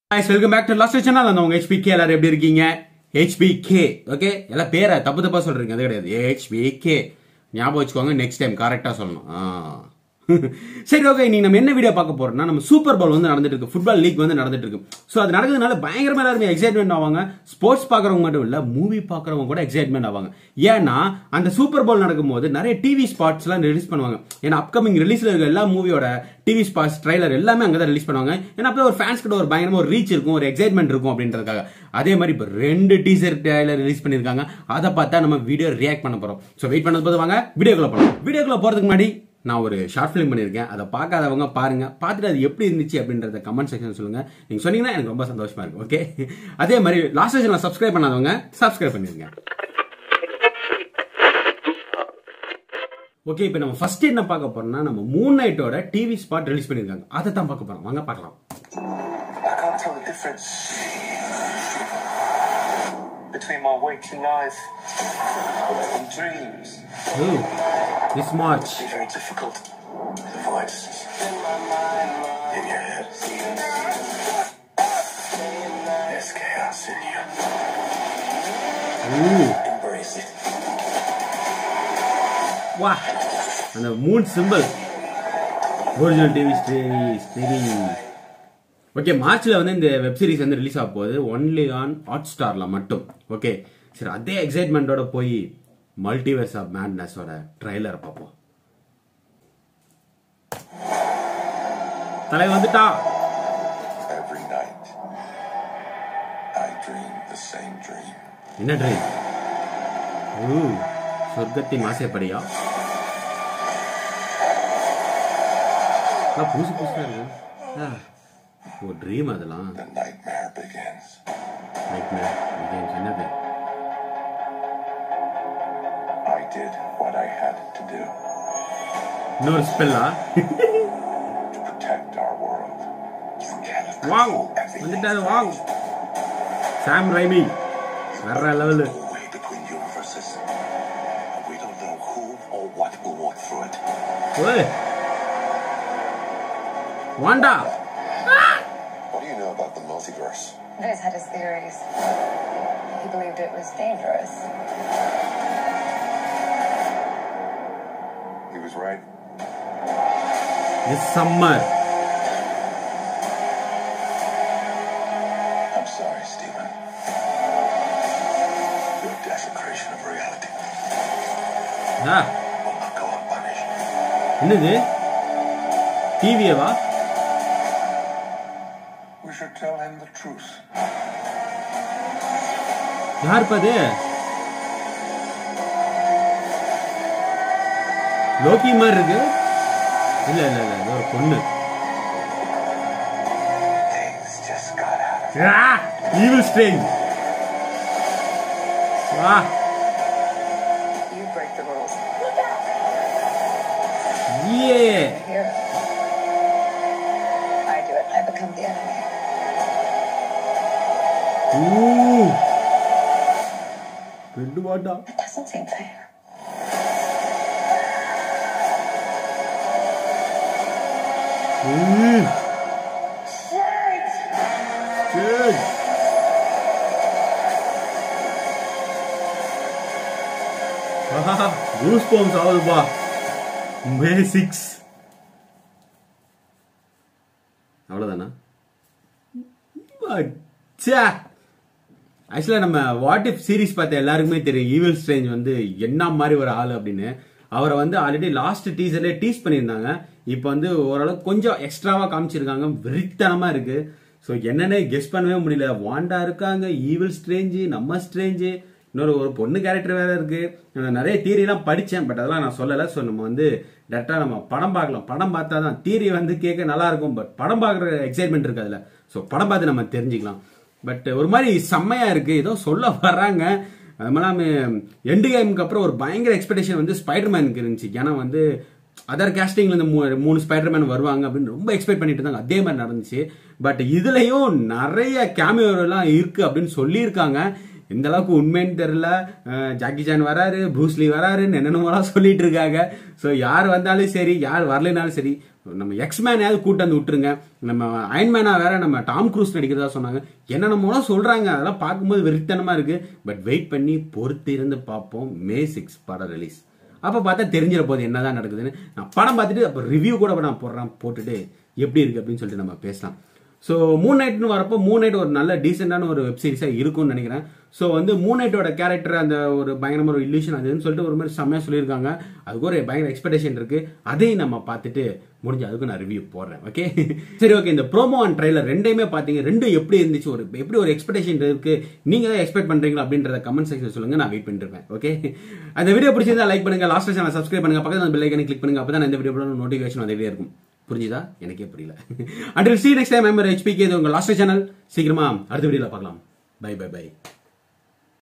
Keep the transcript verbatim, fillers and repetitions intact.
Guys, welcome back to last channel. நான் உங்க H P K எல்லாரும் எப்படி இருக்கீங்க? H P K, okay? எல்லாம் பேரை தப்பு தப்பா சொல்றீங்க, அது கிடையாது. H P K. ஞாபகம் வச்சுக்கோங்க, நெக்ஸ்ட் டைம் கரெக்டா சொல்லணும். ஆ. சரி, ஓகே, நீங்க நம்ம என்ன வீடியோ பார்க்க போறோம்னா, நம்ம சூப்பர் பவுல் வந்து நடந்துட்டு இருக்கு, ஃபுட்பால் லீக் வந்து நடந்துட்டு இருக்கு. சோ அது நடக்கிறதுனால பயங்கரமா எல்லாரும் எக்ஸைட்மென்ட் ஆவாங்க. ஸ்போர்ட்ஸ் பாக்குறவங்க மட்டும் இல்ல, மூவி பாக்குறவங்க கூட எக்ஸைட்மென்ட் ஆவாங்க. ஏன்னா அந்த சூப்பர் பவுல் நடக்கும்போது நிறைய டிவி ஸ்பாட்ஸ் எல்லாம் ரிலீஸ் பண்ணுவாங்க. ஏன்னா அப்கமிங் ரிலீஸ்ல இருக்க எல்லா மூவியோட டிவி ஸ்பாட்ஸ் ட்ரைலர் எல்லாமே அங்கதான் ரிலீஸ் பண்ணுவாங்க. ஏன்னா அப்போ ஒரு ஃபேன்ஸ் கிட்ட ஒரு பயங்கரமா ஒரு ரீச் இருக்கும், ஒரு எக்ஸைட்மெண்ட் இருக்கும் அப்படின்றதுக்காக. அதே மாதிரி இப்போ ரெண்டு டீசர் ட்ரைலர் ரிலீஸ் பண்ணிருக்காங்க. அதை பார்த்தா நம்ம வீடியோ ரியாக்ட் பண்ண போறோம். சோ வெயிட் பண்ணது போது வாங்க வீடியோக்குள்ள போறோம். வீடியோக்குள்ள போறதுக்கு முன்னாடி நான் ஒரு ஷார்ட் ஃபிலிம் பண்ணியிருக்கேன். அதை பார்க்காதவங்க பாருங்க, பார்த்துட்டு அது எப்படி இருந்துச்சு அப்படின்றத கமெண்ட் செக்ஷன் சொல்லுங்க. நீங்க சொன்னீங்கன்னா எனக்கு ரொம்ப சந்தோஷமா இருக்கும். ஓகே, அதே மாதிரி லாஸ்ட் செஷன்ல சப்ஸ்கிரைப் பண்ணாதவங்க சப்ஸ்கிரைப் பண்ணிருங்க. ஓகே, இப்போ நம்ம ஃபர்ஸ்ட் என்ன பார்க்க போறோம்னா, நம்ம மூன் நைட்டோட டிவி ஸ்பாட் ரிலீஸ் பண்ணிருக்காங்க. அதை தான் பார்க்க போறோம். வாங்க பார்க்கலாம். Between my waking life and dreams. Oh, this March. It's very difficult. The voices in my mind, in your head. There's chaos in you. Ooh. Embrace it. Wow. And the moon symbol. Original T V streaming. Okay, மார்ச்ல வந்து இந்த web series வந்து release ஆக போகுது, only on hot ஸ்டார்ல மட்டும். Okay, சரி, அதே எக்ஸைட்மெண்டோட போய் மல்டிவர்ஸ் ஆஃப் மேட்னஸோட ட்ரைலர் பார்ப்போம். தலை வந்துட்டா. Every night I dream the same dream. என்ன ட்ரீம்? ஓ, சொர்க்கத்தின் ஆசைப்படியா? புதுசு புதுசா இருக்கு. ஒரு ட்ரீம் அதெல்லாம். The nightmare begins. Nightmare begins. என்னது? I did what I had to do. இன்னொரு ஸ்பெல்லா? To protect our world. You can't Wang control everything. வந்துட்டாரு வாங். சாம் ரைமி வேற level. Way between universes. We don't know who or what will walk through it. ஓய் வாண்டா. What do you know about the multiverse? Viz had his theories. He believed it was dangerous. He was right. This summer. I'm sorry, Stephen. Your desecration of reality Ah, will not go unpunished. என்னது? டிவியவா? We should tell him the truth. யார் பாது? Loki மாதிரி இருக்கு. இல்ல இல்ல இல்ல, இது ஒரு பொண்ணு. Things just got out of hand. ஆ, ஈவில் ஸ்ட்ரேஞ்ச். வா. You break the rules. ஏ. Here. I do it. I become the enemy. Ooh. ரெண்டு வாடா. It doesn't seem fair. ம். Shit! Good. ஆஹா, goosebumps ஆகுதுப்பா. May six. அவ்வளவுதானா? ச்சே. ஆக்சுவலா நம்ம வாட் இஃப் சீரிஸ் பார்த்த எல்லாருக்குமே தெரியும் ஈவில் ஸ்ட்ரேஞ்ச் வந்து என்ன மாதிரி ஒரு ஆள் அப்படின்னு. அவரை வந்து ஆல்ரெடி லாஸ்ட் டீசர்ல டீஸ் பண்ணியிருந்தாங்க. இப்போ வந்து ஓரளவுக்கு கொஞ்சம் எக்ஸ்ட்ராவா காமிச்சிருக்காங்க. வெறித்தனமா இருக்கு. ஸோ என்னன்னே கெஸ் பண்ணவே முடியல. வாண்டா இருக்காங்க, ஈவில் ஸ்ட்ரேஞ்சு, நம்ம ஸ்ட்ரேஞ்சு, இன்னொரு ஒரு பொண்ணு கேரக்டர் வேற இருக்கு. நான் நிறைய தியரி எல்லாம் படிச்சேன், பட் அதெல்லாம் நான் சொல்லல. ஸோ நம்ம வந்து டேரக்டா நம்ம படம் பார்க்கலாம். படம் பார்த்தா தான் தியரி வந்து கேட்க நல்லா இருக்கும், பட் படம் பார்க்குற எக்ஸைட்மெண்ட் இருக்கு அதுல. ஸோ படம் பார்த்து நம்ம தெரிஞ்சுக்கலாம். பட் ஒரு மாதிரி செம்மையா இருக்கு, ஏதோ சொல்ல வர்றாங்க. அது மாதிரி எண்டு கேமுக்கு அப்புறம் ஒரு பயங்கர எக்ஸ்பெக்டேஷன் வந்து ஸ்பைடர்மேனுக்கு இருந்துச்சு. ஏன்னா வந்து அதர் கேஸ்டிங்ல இந்த மூணு ஸ்பைடர்மேன் வருவாங்க அப்படின்னு ரொம்ப எக்ஸ்பெக்ட் பண்ணிட்டு இருந்தாங்க. அதே மாதிரி நடந்துச்சு. பட் இதுலயும் நிறைய கேமியோ எல்லாம் இருக்கு அப்படின்னு சொல்லியிருக்காங்க. இந்த அளவுக்கு உண்மைன்னு தெரியல. ஜாக்கி சான் வராரு, ப்ரூஸ்லி வராருன்னு என்னென்னமோலாம் சொல்லிட்டு இருக்காங்க. ஸோ யார் வந்தாலும் சரி, யார் வரலைனாலும் சரி, நம்ம எக்ஸ்மேனையாவது கூட்டு வந்து விட்டுருங்க. நம்ம அயன்மேனா வேற நம்ம டாம் க்ரூஸ் நடிக்கிறதா சொன்னாங்க. என்னென்னமோலாம் சொல்றாங்க, அதெல்லாம் பார்க்கும்போது வெறித்தனமா இருக்கு. பட் வெயிட் பண்ணி பொறுத்து இருந்து பார்ப்போம். மே சிக்ஸ் படம் ரிலீஸ். அப்போ பார்த்தா தெரிஞ்சிட போது என்னதான் நடக்குதுன்னு. நான் படம் பார்த்துட்டு அப்போ ரிவ்யூ கூட நான் போடுறேன், போட்டுட்டு எப்படி இருக்கு அப்படின்னு சொல்லிட்டு நம்ம பேசலாம். ஸோ மூன் நைட்னு வரப்போ மூன் நைட் ஒரு நல்ல டீசெண்டான ஒரு வெப் சீரிஸாக இருக்கும்னு நினைக்கிறேன். ஸோ வந்து மூன் நைட்டோட கேரக்டர் அந்த ஒரு பயங்கரமான ஒரு இல்லூஷன் அதுன்னு சொல்லிட்டு ஒரு மாதிரி செம்மையாக சொல்லியிருக்காங்க. அதுக்கு ஒரு பயங்கர எக்ஸ்பெக்டேஷன் இருக்கு. அதையும் நம்ம பார்த்துட்டு முடிஞ்ச அதுக்கு நான் ரிவ்யூ போடுறேன். ஓகே சரி ஓகே. இந்த ப்ரோமோ அண்ட் ட்ரைலர் ரெண்டையுமே பார்த்தீங்க, ரெண்டும் எப்படி இருந்துச்சு, ஒரு எப்படி ஒரு எக்ஸ்பெக்டேஷன் இருக்கு, நீங்க தான் எக்ஸ்பெக்ட் பண்றீங்களா அப்படின்றத கமெண்ட் செக்ஷன் சொல்லுங்க, நான் வெயிட் பண்ணிருப்பேன். ஓகே அந்த வீடியோ பிடிச்சிருந்தா லைக் பண்ணுங்க, லாஸ்ட் சேனல் சப்ஸ்கிரைப் பண்ணுங்க, பக்கத்துல பெல் ஐகானை கிளிக் பண்ணுங்க. அப்பதான் இந்த வீடியோ நோட்டிஃபிகேஷன் வந்துட்டே இருக்கும். புரிஞ்சுதா? எனக்கே புரியல. Until see you next time, I'm H P K. இது உங்க லாஸ்ட் சேனல். சீக்கிரமா அடுத்த வீடியோல பார்க்கலாம். Bye bye by.